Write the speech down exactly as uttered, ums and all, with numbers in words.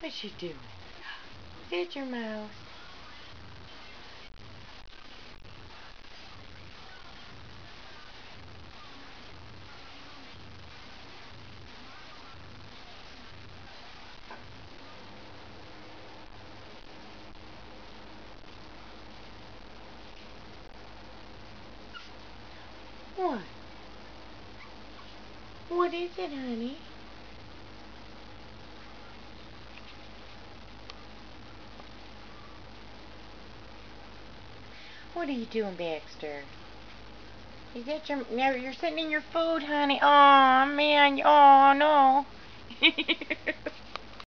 What's she doing? Sit your mouse. What? What is it, honey? What are you doing, Baxter? You get your now you're sitting in your food, honey. Oh man, oh no.